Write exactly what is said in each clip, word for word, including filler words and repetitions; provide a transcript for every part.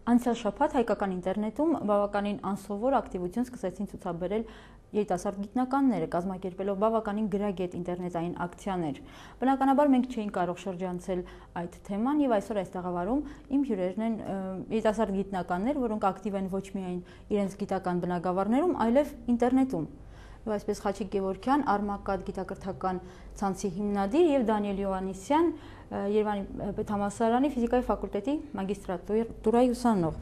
Անցյալ շաբաթ հայկական ինտերնետում բավականին անսովոր ակտիվություն սկսեցին ցուցաբերել երիտասարդ գիտնականները, կազմակերպելով բավականին գրագետ ինտերնետային ակցիաներ։ Բնականաբար մենք չէինք կարող շրջանցել այդ թեման եւ այսօր այս տաղավարում իմ հյուրերն են երիտասարդ գիտնականներ, որոնք ակտիվ են ոչ միայն իրենց գիտական բնագավառներում, այլև ինտերնետում։ Եվ այսպես Խաչիկ Գևորգյան, Արմակադ գիտակրթական ցանցի հիմնադիր եւ Դանիել Յովհաննիսյան, Երևանի պետհամալսարանի ֆիզիկայի ֆակուլտետի մագիստրատուրայի ուսանող։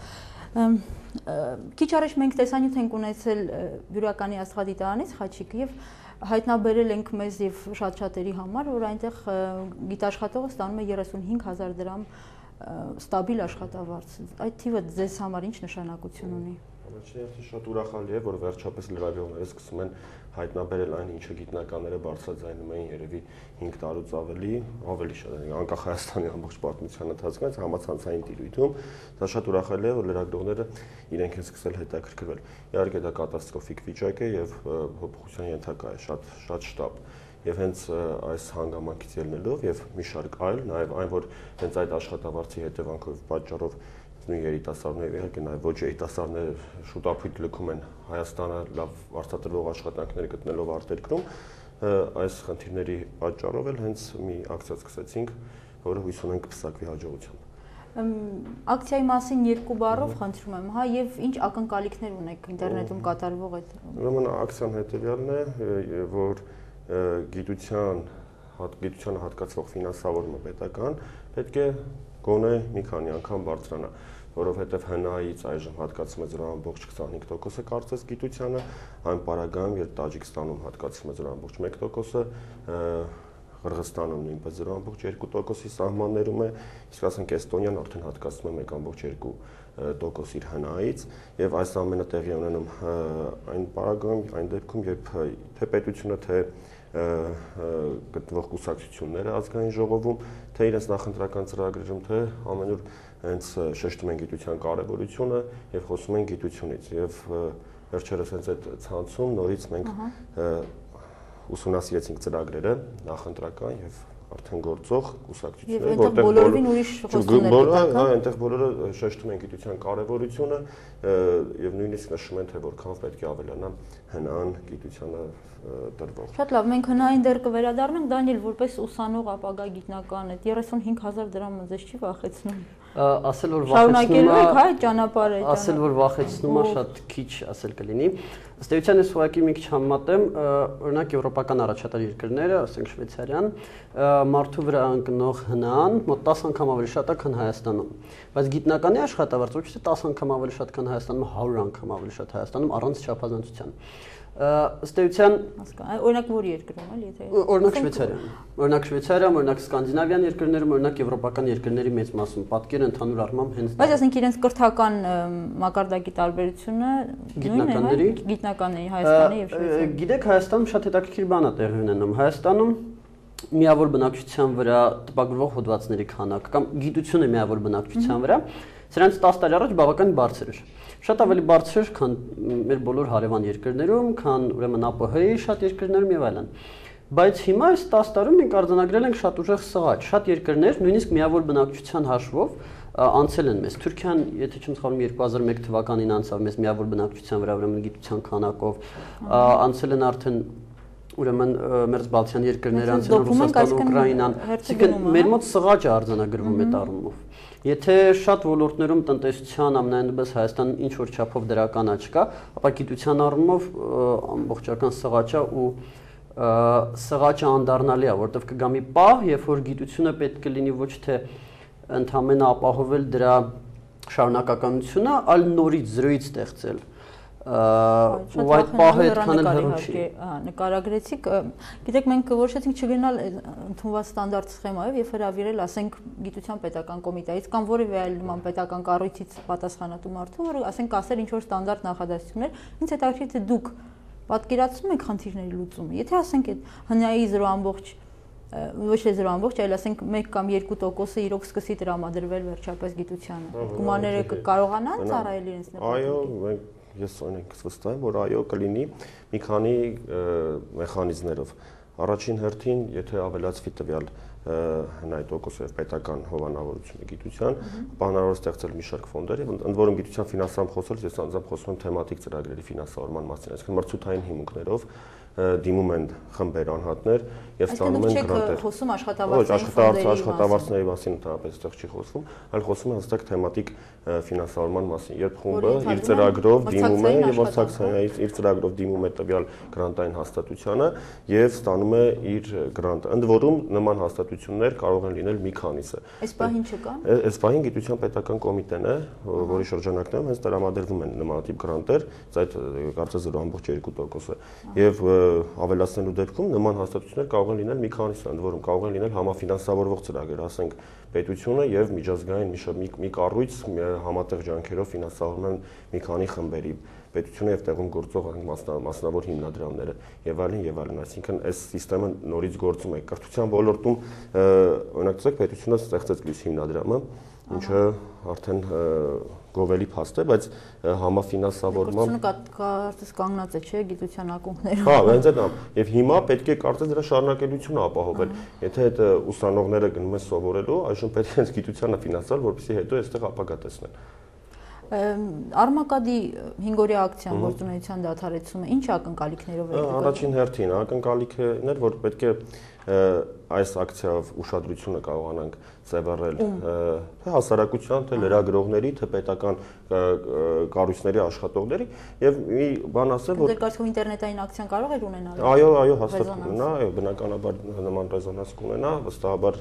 Քիչ առաջ մենք տեսանյութ ենք ունեցել Բյուրականի աստղադիտարանից Խաչիկ եւ հայտնաբերել ենք մեզ եւ շատ շատերի համար, որ այնտեղ գիտաշխատողը ստանում է երեսունհինգ հազար դրամ ստաբիլ աշխատավարձ։ Այդ թիվը ձեզ համար ինչ նշանակություն ունի։ Առաջինը շատ ուրախալի է, որ վերջապես լրագրողները սկսում են հայտնաբերել այն, ինչը գիտնականները բարձրաձայնում էին երևի հինգ տարուց ավելի, ավելի շատ, անկախ Հայաստանի ամբողջ պատմության ընթացքից համացանցային տիրույթում, դա շատ ուրախալի է, որ լրագրողները իրենք են սկսել հետաքրքրվել։ Իհարկե դա կատաստրոֆիկ վիճակ է եւ փոփոխության ենթակա է, շատ շատ շտապ։ Եվ հենց այս հանգամանքից ելնելով եւ մի շարք այլ, նաեւ այն, որ հենց այդ աշխատավարձի հետևանքով պատճառով նույն երիտասարդները իհարկե նաև ոչ երիտասարդները շուտապույտ լքում են Հայաստանը լավ արտադրող աշխատանքներ գտնելով արտերկրում, այս խնդիրների պատճառով էլ հենց մի ակցիա սկսեցինք, որը հույս ունենք կպսակվի հաջողությամբ։ Ակցիայի մասին երկու բառով խնդրում եմ, հա, եւ ինչ ակնկալիքներ ունեք ինտերնետում կատարվող այդ։ Ուրեմն ակցիան հետեւյալն է, որ գիտության գիտությանը հատկացվող ֆինանսավորումը պետական պետք է գոնե մի քանի անգամ բարձրանա, որովհետև ՀՆԱ-ից այժմ հատկացում է զրո ամբողջ քսանհինգ տոկոսը կարծես գիտությանը, այն պարագայում, երբ Տաջիկստանում հատկացում է զրո ամբողջ մեկ տոկոսը, Qırğızstանում նույնպես զրո ամբողջ երկու տոկոսի սահմաններում է, իսկ ասենք Էստոնիան արդեն հատկացնում է մեկ ամբողջ երկու տոկոս իր ՀՆԱ-ից, եւ այս ամենը տեղի է ունենում այն պարագայում, այն դեպքում, երբ թե պետությունը, թե գտնվող կուսակցությունները ազգային ժողովում, թե իրենց նախընտրական ծրագրերում, թե ամենուր հենց շեշտում են գիտության կարևորությունը եւ խոսում են գիտությունից եւ վերջերս հենց այդ ցանցում նորից մենք ուսումնասիրեցինք ծրագրերը նախընտրական եւ արդեն գործող կուսակցությունները, որտեղ բոլորին ուրիշ խոստումներ կան, այնտեղ բոլորը շեշտում են գիտության կարևորությունը եւ նույնիսկ նշում են, թե որքան պետք է ավելանա ՀՆԱ-ն գիտությանը տրվող։ Շատ լավ, մենք ՀՆԱ-ին դեռ կվերադառնանք, Դանիել, որպես ուսանող ապագա գիտնական, այդ երեսունհինգ հազար դրամը ձեզ չի վախեցնում։ Ասել որ վախեցնում է, հա, ճանապարհը, ասել որ վախեցնում է շատ քիչ ասել կլինի։ Ըստ էության ես ուղղակի մի քիչ համեմատեմ, օրինակ եվրոպական առաջատար երկրները, ասենք Շվեյցարիան, մարդու վրա ընկնող ՀՆԱ-ն մոտ տասը անգամ ավելի շատ է, քան Հայաստանում։ Բայց գիտնականի աշխատավարձը ոչ թե տասը անգամ ավելի շատ, քան Հայաստանում, հարյուր անգամ ավելի շատ Հայաստանում առանց չափազանցության։ Ըստ էության, օրինակ որ երկրում էլ, եթե օրինակ Շվեյցարիան, օրինակ Շվեյցարիան, օրինակ Սկանդինավյան երկրներում, օրինակ եվրոպական երկրների մեծ մասում պատկերը ընդհանուր առմամբ հենց դա։ Բայց ասենք իրենց կրթական մակարդակի տարբերությունը գիտնականների, գիտնականների Հայաստանի եւ Շվեյցարիայի։ Գիտեք, Հայաստանում շատ հետաքրքիր բան է տեղի ունենում։ Հայաստանում միավոր բնակչության վրա տպագրվող հոդվածների քանակը կամ գիտությունը միավոր բնակչության վրա սրանց տասը տարի առաջ բավական բարձր էր։ Շատ ավելի բարձր էր, քան մեր բոլոր հարևան երկրներում, քան ուրեմն ԱՊՀ-ի շատ երկրներում եւ այլն։ Բայց հիմա այս տասը տարում մենք արձանագրել ենք շատ ուժեղ սղաճ, շատ երկրներ նույնիսկ միավոր բնակչության հաշվով անցել են մեզ։ Թուրքիան, եթե չեմ սխալվում, երկու հազար մեկ թվականին անցավ մեզ միավոր բնակչության վրա, ուրեմն գիտության քանակով, անցել են արդեն ուրեմն մերձբալթյան երկրներ, անցել են Ռուսաստան, Ուկրաինան, այսինքն մեր մոտ սղաճ է արձանագրվում այդ առումով։ Եթե շատ ոլորտներում տնտեսության ամենայնպես Հայաստանն ինչ որ չափով դրական չկա, ապա գիտության առումով ամբողջական սղաճա ու սղաճը անդառնալի է, որտեղ կգա մի պահ, երբ որ գիտությունը պետք է լինի ոչ թե ընդհանրապես ապահովել դրա շարունակականությունը, այլ նորից զրոյից ստեղծել։ Ու այդ պահը այդքան էլ հեռու չի։ Նկարագրեցիք, գիտեք, մենք որոշեցինք չգնալ ընդունված ստանդարտ սխեմայով եւ հրավիրել, ասենք, գիտության պետական կոմիտեից կամ որևէ այլ նման պետական կառույցից պատասխանատու մարդու, որը ասենք ասել ինչ որ ստանդարտ նախադասություններ, ինձ հետաքրքիր թե դուք պատկերացնում եք խնդիրների լուծումը։ Եթե ասենք այդ ՀՆԱ-ի զրո ամբողջ ոչ թե զրո ամբողջ, այլ ասենք մեկ կամ երկու տոկոսը իրոք սկսի տրամադրվել վերջապես գիտությանը։ Գումարները կկարողանան ծառայել իրենց նպատակին։ Այո, ես օրինակ վստահ եմ, որ այո կլինի մի քանի մեխանիզմներով։ Առաջին հերթին, եթե ավելացվի տվյալ հնայի տոկոսը եւ պետական հովանավորությունը գիտության, բանավոր ստեղծել մի շարք ֆոնդեր եւ ընդ որում գիտության ֆինանսավորման խոսելուց ես անձամբ խոսում եմ թեմատիկ ծրագրերի ֆինանսավորման մասին, այսինքն մրցութային հիմունքներով դիմում են խմբեր, անհատներ եւ ստանում են գրանտեր։ Խոսում աշխատավարձների աշխատավարձների մասին ընդհանրապես այդտեղ չի խոսվում, այլ խոսում է հստակ թեմատիկ ֆինանսավորման մասին, երբ խումբը իր ծրագրով դիմում է եւ մրցակցային իր ծրագրով դիմում է տվյալ գրանտային հաստատությանը եւ ստանում է իր գրանտը։ Ընդ որում նման հաստատություններ կարող են լինել մի քանիսը։ Այս պահին չկան։ Այս պահին գիտության պետական կոմիտեն է, որի շրջանակներում հենց տրամադրվում են նմանատիպ գրանտեր, այդ կարծես զրո ամբողջ երկու տոկոս է։ Եվ ավելացնելու դեպքում նման հաստատություններ կարող են լինել մի քանիսը, ընդ որում կարող են լինել համաֆինանսավորվող ծրագրեր, ասենք պետությունը եւ միջազգային մի մի կառույց համատեղ ջանքերով ֆինանսավորում են մի քանի խմբերի, պետությունը եւ տեղում գործող մասնավոր հիմնադրամները եւ այլն եւ այլն, այսինքն այս համակարգը նորից գործում է կրթության ոլորտում, օրինակ ցեք պետությունը ստեղծեց լույս հիմնադրամը, ինչը արդեն գովելի փաստ է, բայց համաֆինանսավորման կարծես կանգնած է, չէ, գիտության ակունքներով։ Հա, հենց այդ ամ։ Եվ հիմա պետք է կարծես դրա շարունակելությունը ապահովել։ Եթե այդ ուսանողները գնում են սովորելու, այժմ պետք է հենց գիտությանը ֆինանսալ, որպեսզի հետո այստեղ ապագա տեսնեն։ Արմակադի հինգօրյա ակցիան գործունեության դադարեցումը ինչ ակնկալիքներով է։ Առաջին հերթին ակնկալիքն էր, որ պետք է այս ակցիայով ուշադրությունը կարողանանք ծավալել թե հասարակության, թե լրագրողների, թե պետական կառույցների աշխատողների եւ մի բան ասեմ, որ Դեր կարծիքով ինտերնետային ակցիան կարող է ունենալ։ Այո, այո, հաստատ կունենա, այո, բնականաբար նման ռեզոնանս կունենա, վստահաբար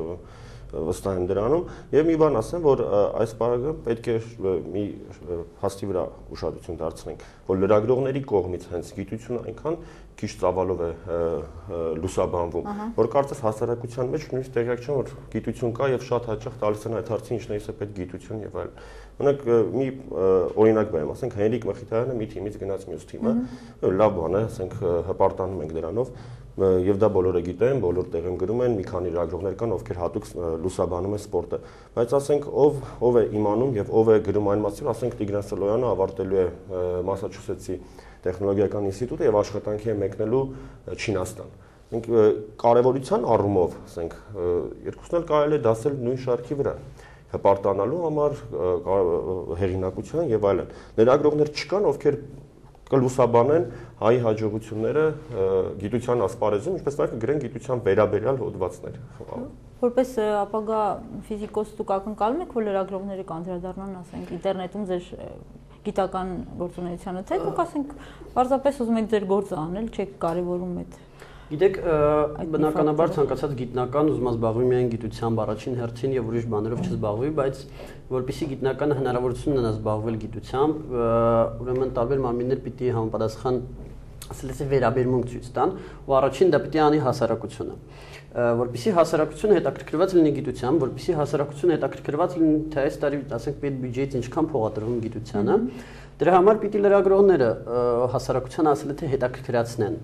վստահ եմ դրանում եւ մի բան ասեմ, որ այս բանը պետք է մի հաստի վրա ուշադրություն դարձնենք, որ լրագրողների կողմից հենց գիտությունը այնքան քիչ ծավալով է լուսաբանվում, որ կարծես հասարակության մեջ նույնիսկ տեղյակ չեն, որ գիտություն կա եւ շատ հաճախ տալիս են այդ հարցին, ինչներից է պետք գիտություն եւ այլն։ Օրինակ մի օրինակ բերեմ, ասենք Հենրիկ Մխիթարյանը մի թիմից գնաց մյուս թիմը, լավ բան է, ասենք հպարտանում ենք դրանով եւ դա բոլորը գիտեն, բոլոր տեղում գրում են, մի քանի լրագրողներ կան, ովքեր հատուկ լուսաբանում են սպորտը, բայց ասենք ով ով է իմանում եւ ով է գրում այն մասին, ասենք Տիգրան Սլոյանը ավարտելու է Մասաչուսեթսի տեխնոլոգիական ինստիտուտը եւ աշխատանքի է մեկնելու Չինաստան։ Կարևորության առումով, ասենք, երկուսն էլ կարելի է դասել նույն շարքի վրա, հպարտանալու համար, հեղինակության եւ այլն։ Լրագրողներ չկան, ովքեր կլուսաբանեն հայի հաջողությունները գիտության ասպարեզում, ինչպես նաև գրեն գիտության վերաբերյալ հոդվածներ։ Որպես ապագա ֆիզիկոս դուք ակնկալում եք, որ լրագրողները կանդրադառնան, ասենք, ինտերնետում ձեր գիտական գործունեությանը, թե դուք ասենք պարզապես ուզում եք ձեր գործը անել, չեք կարևորում այդ։ Գիտեք, բնականաբար ցանկացած գիտնական ուզում զբաղվի միայն գիտությամբ առաջին հերթին եւ ուրիշ բաներով չզբաղվի, բայց որpիսի գիտնականը հնարավորություն ունենա զբաղվել գիտությամբ, ուրեմն տարբեր մարմիններ պիտի համապատասխան, ասել եմ, վերաբերմունք ցույց տան, ու առաջին դա պիտի անի հասարակությունը։ Որպեսզի հասարակությունը հետաքրքրված լինի գիտությամբ, որպեսզի հասարակությունը հետաքրքրված լինի, թե այս տարի, ասենք, պետբյուջեից ինչքան փող է տրվում գիտությանը, դրա համար պիտի լրագրողները հասարակությանը ասել թե հետաքրքրացնեն։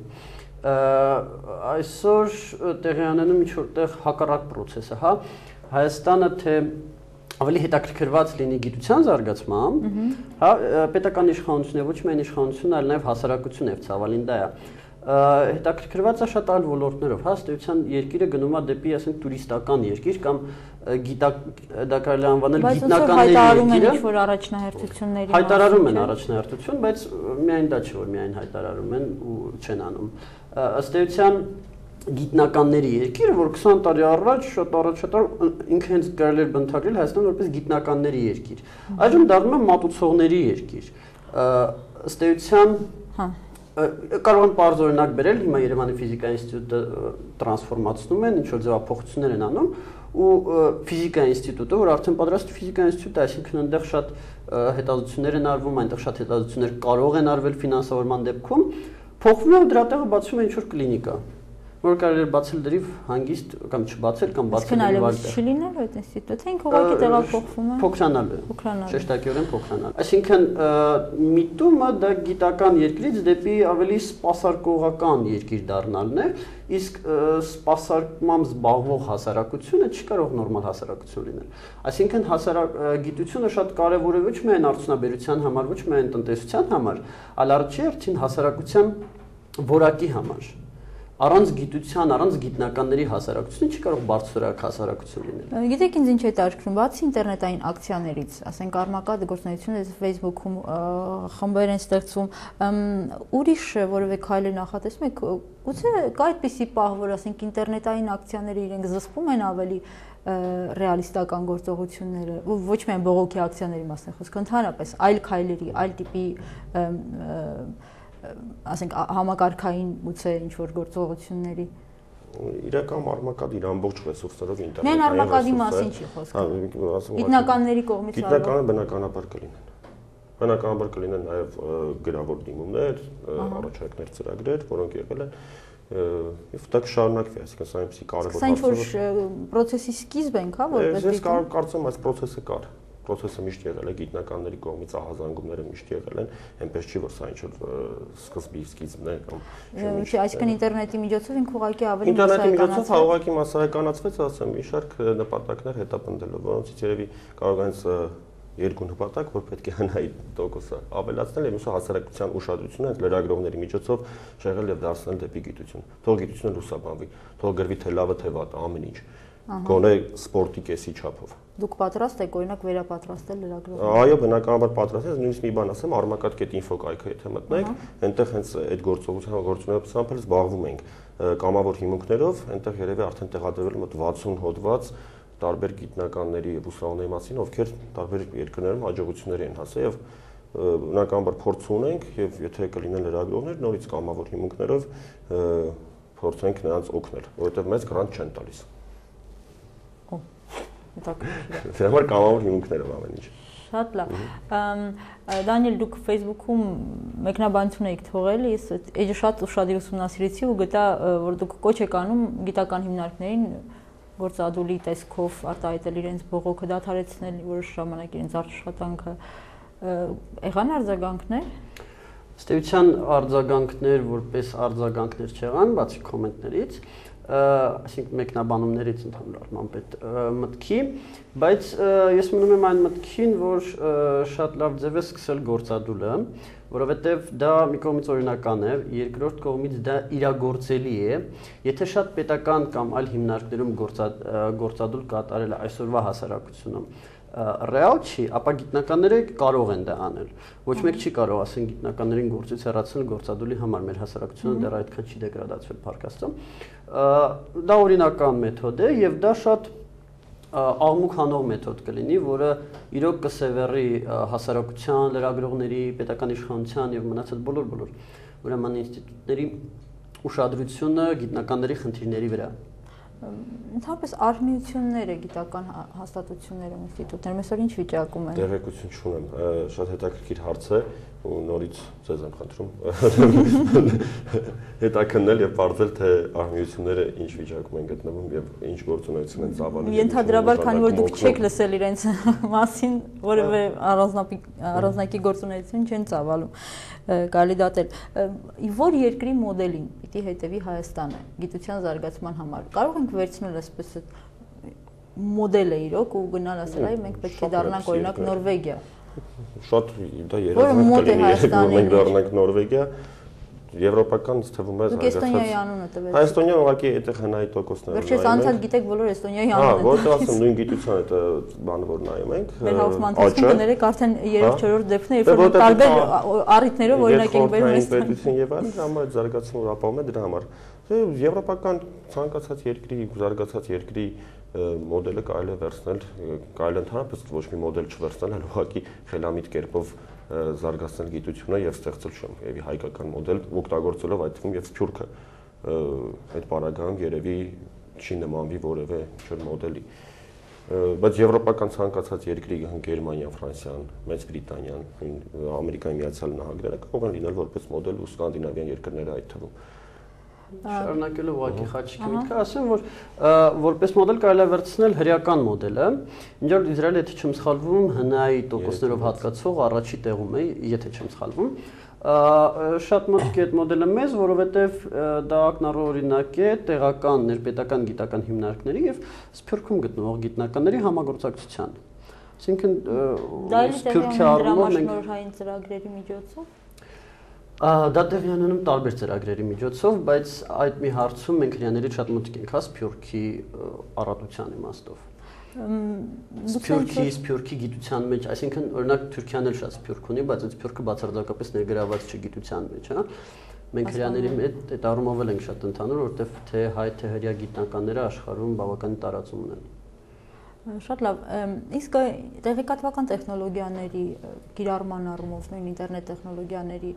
Այսօր տեղի անենում ինչ-որտեղ հակառակ process-ը, հա, Հայաստանը թե ավելի հետաքրքրված լինի գիտության զարգացմամբ, հա, պետական իշխանությունը, ոչ միայն իշխանությունը, այլ նաև հասարակությունը եւ ցավալին դա է։ Հետաքրքրված է շատ այլ ոլորտներով, հա, ըստ էության երկիրը գնում է դեպի, ասենք, տուրիստական երկիր կամ գիտակ դա կարելի է անվանել գիտնականների երկիրը։ Հայտարարում են ինչ-որ առաջնահերթությունների։ Հայտարարում են առաջնահերթություն, բայց միայն դա չէ, որ միայն հայտարարում են ու չեն անում։ Ըստ էության գիտնականների երկիրը, որ քսան տարի առաջ շատ առաջատար ինքը հենց կարելի էր բնութագրել Հայաստանը որպես գիտնականների երկիր։ Այժմ դառնում է մատուցողների երկիր։ Ըստ էության կարող եմ պարզ օրինակ բերել, հիմա Երևանի ֆիզիկայի ինստիտուտը տրանսֆորմացնում են, ինչ-որ ձևափոխություններ են անում, ու ֆիզիկայի ինստիտուտը, որ արդեն պատրաստ ֆիզիկայի ինստիտուտ է, այսինքն այնտեղ շատ հետազոտություններ են արվում, այնտեղ շատ հետազոտություններ կարող են արվել ֆինանսավորման դեպքում, փոխվում է ու դրա տեղը բացվում է ինչ-որ կլինիկա, որ կարելի է բացել դրիվ հանգիստ կամ չբացել կամ բացել դրիվ այլ չի լինելու այդ ինստիտուտը, ինքը ուղղակի տեղափոխվում է։ Փոքրանալու է։ Շեշտակիորեն փոքրանալու։ Այսինքն միտումը դա գիտական երկրից դեպի ավելի սպասարկողական երկիր դառնալն է, իսկ սպասարկմամբ զբաղվող հասարակությունը չի կարող նորմալ հասարակություն լինել։ Այսինքն հասարակագիտությունը շատ կարևոր է ոչ միայն արդյունաբերության համար, ոչ միայն տնտեսության համար, այլ առաջին հերթին հասարակության որակի համար։ առանց գիտության, առանց գիտնականների հասարակությունը չի կարող բարձրորակ հասարակություն լինել։ Գիտեք, ինձ ինչ է հետաքրքրում, բացի ինտերնետային ակցիաներից, ասենք առմակատ գործունեությունը Facebook-ում խմբեր են ստեղծում, ուրիշ որևէ քայլեր նախատեսում եք, գուցե կա այդպիսի պահ, որ ասենք ինտերնետային ակցիաները իրենք զսպում են ավելի ռեալիստական գործողությունները, ոչ միայն բողոքի ակցիաների մասն է խոսքը, ընդհանրապես այլ քայլերի, այլ տիպի ասենք համակարգային գուցե ինչ որ գործողությունների իրական արմակադ իր ամբողջ ռեսուրսներով ինտերնետային Մեն արմակադի մասին չի խոսքը։ Գիտնականների կողմից գիտնականը բնականաբար կլինեն։ Բնականաբար կլինեն նաև գրավոր դիմումներ, առաջարկներ, ծրագրեր, որոնք եղել են եւ դա կշարունակվի, այսինքն սա այնպեսի կարևոր հարց է։ Սա ինչ որ process-ի սկիզբ ենք, հա, որպես ես կարծում եմ այս process-ը կար։ Process-ը միշտ եղել է, գիտնականների կողմից ահազանգումները միշտ եղել են, այնպես չի որ սա ինչ որ սկզբի սկիզբն է կամ Չէ, այսինքն ինտերնետի միջոցով ինք ուղղակի ավելի ինտերնետի միջոցով ուղղակի մասսայականացվեց, ասեմ, մի շարք նպատակներ հետապնդելով, որոնցից երևի կարող են երկու նպատակ, որ պետք է հնայի տոկոսը ավելացնել եւ ուսա հասարակության ուշադրությունը այդ լրագրողների միջոցով շեղել եւ դարձնել դեպի գիտություն։ Թող գիտությունը լուսաբանվի, թող գրվի թե լավը թե վատը, ամեն ինչ։ Գոնե սպորտի կեսի չափով։ Դուք պատրաստ եք օրինակ վերապատրաստել լրագրողը։ Այո, բնականաբար պատրաստ եմ, նույնիսկ մի բան ասեմ, armakat.info կայքը եթե մտնեք, այնտեղ հենց այդ գործողության գործունեությամբ էլ զբաղվում ենք կամավոր հիմունքներով, այնտեղ երևի արդեն տեղադրվել մոտ վաթսուն հոդված տարբեր գիտնականների եւ ուսանողների մասին, ովքեր տարբեր երկրներում հաջողություններ են հասել եւ բնականաբար փորձ ունենք եւ եթե կլինեն լրագրողներ, նորից կամավոր հիմունքներով փորձենք նրանց օգնել, որովհետեւ մեծ գրանտ չեն տալիս։ Օ, հետաքրքիր։ Դրա համար կամավոր հիմունքներով ամեն ինչ։ Շատ լավ։ Դանիել, դուք Facebook-ում մեկնաբանություն եք թողել, ես էջը շատ ուշադիր ուսումնասիրեցի ու գտա, որ դուք կոչ եք անում գիտական հիմնարկներին գործադուլի տեսքով արտահայտել իրենց բողոքը, դադարեցնել որոշ ժամանակ իրենց աշխատանքը, եղան արձագանքներ։ Ըստ էության արձագանքներ որպես արձագանքներ չեղան, բացի կոմենտներից, այսինքն մեկնաբանումներից ընդհանուր առմամբ այդ մտքի, բայց ես մնում եմ այն մտքին, որ շատ լավ ձև է սկսել գործադուլը, որովհետև դա մի կողմից օրինական է, երկրորդ կողմից դա իրագործելի է, եթե շատ պետական կամ այլ հիմնարկներում գործադուլ կատարել այսօրվա հասարակությունում ռեալ չի, ապա գիտնականները կարող են դա անել։ Ոչ մեկ չի կարող ասեն գիտնականներին գործից հեռացնել գործադուլի համար, մեր հասարակությունը դեռ այդքան չի դեգրադացվել փառք Աստծո։ Դա օրինական մեթոդ է եւ դա շատ աղմուկ հանող մեթոդ կլինի, որը իրոք կսևեռի հասարակության, լրագրողների, պետական իշխանության եւ մնացած բոլոր բոլոր ուրեմն ինստիտուտների ուշադրությունը գիտնականների խնդիրների վրա։ Ընդհանրապես արհմիությունները, գիտական հաստատությունները, ինստիտուտները այսօր ինչ վիճակում են։ Տեղեկություն չունեմ, շատ հետաքրքիր հարց է ու նորից ձեզ եմ խնդրում հետաքննել եւ բարձել թե արհմիությունները ինչ վիճակում են գտնվում եւ ինչ գործունեություն են ծավալում։ Ենթադրաբար, քանի որ դուք չեք լսել իրենց մասին, որևէ առանձնակի գործունեություն չեն ծավալում, կարելի դատել։ Որ երկրի մոդելին պիտի հետևի Հայաստանը գիտության զարգացման համար։ Կարող ենք վերցնել այսպես մոդելը իրոք ու գնալ ասել, այ մենք պետք է դառնանք օրինակ Նորվեգիա։ Շատ դա երազանք կլինի, որ մենք դառնանք Նորվեգիա, եվրոպական թվում է զարգացած։ Դուք Էստոնիայի անունը տվեցիք։ Էստոնիան ուղղակի այդտեղ հնայի տոկոսն է։ Վերջերս անցած գիտեք բոլոր Էստոնիայի անունը։ Հա, որտեղ ասեմ նույն գիտության այդ բանը որ նայում ենք։ Մեր հաղորդման կներեք արդեն երրորդ դեպքն է, երբ որ տարբեր առիթներով օրինակ ենք բերում Էստոնիա։ Պետություն եւ այլն, դա համար զարգացումը ապահովում է դրա համար։ Եվրոպական ցանկացած երկրի, զարգացած երկրի մոդելը կարելի է վերցնել, կարելի է ընդհանրապես ոչ մի մոդել չվերցնել, այլ ուղղակի խելամիտ կերպով զարգացնել գիտությունը եւ ստեղծել շոմ եւ հայկական մոդել օգտագործելով այդ թվում եւ Սփյուռքը այդ բaragայում երևի չի նմանվի որևէ ինչ-որ մոդելի բայց եվրոպական ցանկացած երկրի Գերմանիան, Ֆրանսիան, Մեծ Բրիտանիան, Ամերիկայի Միացյալ Նահանգները կարող են լինել որպես մոդել ու սկանդինավյան երկրները այդ թվում Շարունակելով ուղղակի խաչիկի միտքը, ասեմ, որ որպես մոդել կարելի է վերցնել հրեական մոդելը, ինչ որ Իսրայելը, եթե չեմ սխալվում, հնայի տոկոսներով հատկացող առաջի տեղում է, եթե չեմ սխալվում։ Շատ մոտիկ է այդ մոդելը մեզ, որովհետև դա ակնառու օրինակ է տեղական ներպետական գիտական հիմնարկների եւ Սփյուռքում գտնվող գիտնականների համագործակցության։ Այսինքն Սփյուռքի առումով մենք նորհային ծրագրերի միջոցով Դա տեղի ունենում տարբեր ծրագրերի միջոցով, բայց այդ մի հարցում մենք հрьяաներից շատ մոտիկ ենք, հա, Սփյուռքի առատության իմաստով։ Սփյուռքի, Սփյուռքի գիտության մեջ, այսինքն օրինակ Թուրքիան էլ շատ Սփյուռք ունի, բայց այդ Սփյուռքը բացարձակապես ներգրաված չի գիտության մեջ, հա։ Մենք հрьяաների հետ այդ առումով էլ ենք շատ ընդհանուր, որովհետև թե հայ, թե հրյա գիտնականները աշխարհում բավականին տարածում ունեն։ Շատ լավ, իսկ տեղեկատվական տեխնոլոգիաների կիրառման առումով, նույն ինտերնետ տեխնոլոգիաների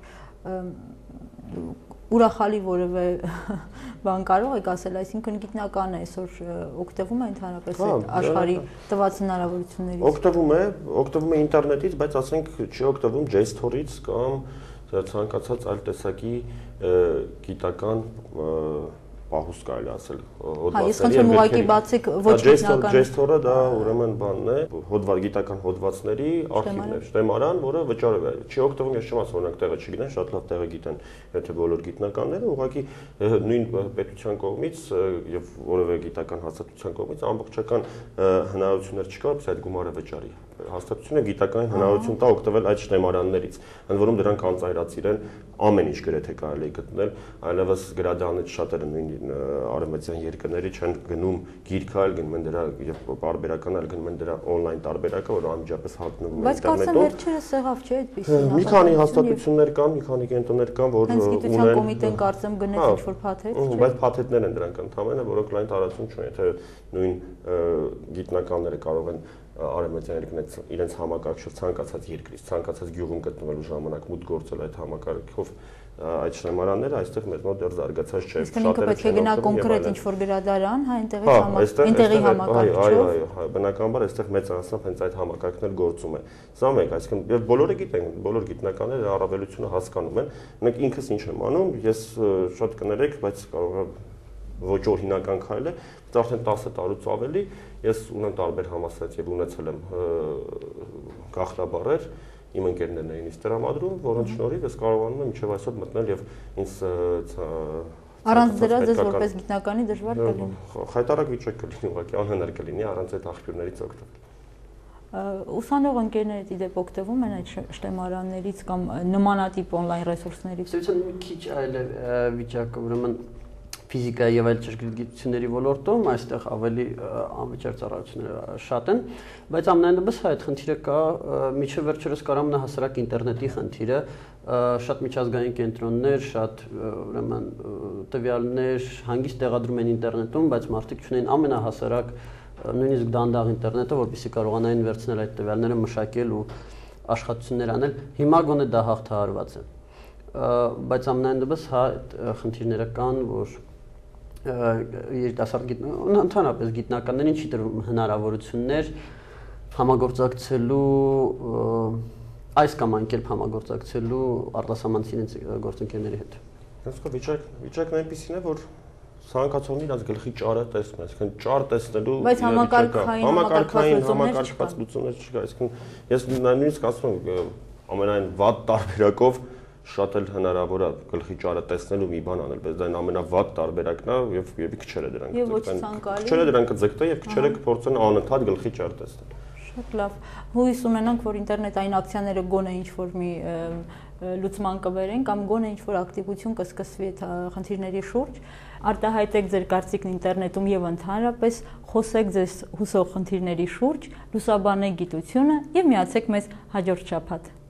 ուրախալի որևէ բան կարող եք ասել, այսինքն գիտնականը այսօր օգտվում է ընդհանրապես աշխարհի տված հնարավորություններից։ Օգտվում է, օգտվում է ինտերնետից, բայց ասենք չի օգտվում JSTOR-ից կամ ցանկացած այլ տեսակի գիտական պահուս կարելի ասել հոդվածների։ Հա, ես խնդրում եմ ուղղակի բացեք ոչ գիտնական։ JSTOR-ը դա ուրեմն բանն է, հոդված գիտական հոդվածների արխիվն է, շտեմարան, որը վճարով է։ Չի օգտվում, ես չեմ ասում, օրինակ տեղը չգիտեն, շատ լավ տեղը գիտեն, եթե բոլոր գիտնականները ուղղակի նույն պետության կողմից եւ որևէ գիտական հաստատության կողմից ամբողջական հնարավորություններ չկա, որպես այդ գումարը վճարի։ Հաստատությունը գիտական հնարավորություն տա օգտվել այդ շտեմարաններից, ընդ որում դրանք անծայրացիր են, ամեն ինչ գրեթե կարելի է գտնել, այլևս գրադարանից շատերը նույն արևմտյան երկրների չեն գնում գիրք այլ գնում են դրա եւ բարբերական այլ գնում են դրա on-line տարբերակը, որը անմիջապես հատնվում է ինտերնետում։ Բայց կարծեմ վերջերս եղավ չէ այդպեսի։ Մի քանի հաստատություններ կան, մի քանի կենտրոններ կան, որ ունեն։ Հենց գիտության կոմիտեն կարծեմ գնեց ինչ-որ փաթեթ, չէ՞։ Բայց փաթեթներ են դրանք ընդհանրապես, որոնք լայն տարածում չունեն, եթե նույն գիտնականները կարող են արևմտյան երկրներից իրենց համակարգչով ցանկացած երկրից, ցանկացած գյուղում գտնվելու ժամանակ մուտք գործել այդ համակարգով այդ շտեմարանները այստեղ մեզ մոտ դեռ զարգացած չէ։ Իսկ ինքը պետք է գնա կոնկրետ ինչ-որ գրադարան, հա, այնտեղից այնտեղի համակարգչով։ Այո, այո, բնականաբար այստեղ մեծանացավ հենց այդ համակարգն էլ գործում է։ Սա մեկ, այսինքն եւ բոլորը գիտեն, բոլոր գիտնականները առավելությունը հասկանում են։ Մենք ինքս ինչ եմ անում, ես շատ կներեք, բայց կարող է ոչ օրինական քայլ է, արդեն տասը տարուց ավելի ես ունեմ տարբեր համասարից եւ ունեցել եմ գաղտնաբառեր, իմ ընկերներն էին ինձ տրամադրում, որոնց շնորհիվ ես կարողանում եմ մինչեւ այսօր մտնել եւ ինձ առանց դրա ձեզ որպես գիտնականի դժվար կլինի։ Խայտարակ վիճակ կլինի, ուղղակի անհնար կլինի առանց այդ աղբյուրներից օգտվել։ Ուսանող ընկերներդ իդեպ օգտվում են այդ շտեմարաններից կամ նմանատիպ on-line ռեսուրսներից։ Ուսուցան մի քիչ այլ վիճակը, ուրեմն ֆիզիկայի եւ այլ ճշգրտությունների ոլորտում այստեղ ավելի անվճար ծառայությունները շատ են, բայց ամենայնիվս այդ խնդիրը կա, միջև վերջերս կար ամենահասարակ ինտերնետի խնդիրը, շատ միջազգային կենտրոններ, շատ ուրեմն տվյալներ հանգիստ տեղադրում են ինտերնետում, բայց մարդիկ չունեն ամենահասարակ նույնիսկ դանդաղ ինտերնետը, որպեսզի կարողանային վերցնել այդ տվյալները, մշակել ու աշխատություններ անել։ Հիմա գոնե դա հաղթահարված է։ Բայց ամենայնիվս հա խնդիրները կան, որ երիտասարդ ընդհանրապես գիտնականներին չի տրվում հնարավորություններ համագործակցելու այս կամ այն կերպ համագործակցելու արտասահմանցի գործընկերների հետ։ Այսինքն վիճակ վիճակն այնպեսին է, որ ցանկացողն իրաց գլխի ճարը տեսնում, այսինքն ճար տեսնելու բայց համակարգային համակարգային համակարգված լուծումներ չկա, այսինքն ես նույնիսկ ասում եմ ամենայն վատ տարբերակով շատ էլ հնարավոր է գլխի ճարը տեսնել ու մի բան անել, բայց դա ամենավատ տարբերակն է եւ եւ քչերը դրանք կձգտեն։ Քչերը դրանք կձգտեն եւ քչերը կփորձեն անընդհատ գլխի ճար տեսնել։ Շատ լավ։ Հույս ունենանք, որ ինտերնետային ակցիաները գոնե ինչ-որ մի լուծման կբերեն կամ գոնե ինչ-որ ակտիվություն կսկսվի այդ խնդիրների շուրջ։ Արտահայտեք ձեր կարծիքն ինտերնետում եւ ընդհանրապես խոսեք ձեզ հուսող խնդիրների շուրջ, լուսաբանեք գիտությունը եւ միացեք մեզ հաջորդ շաբաթ։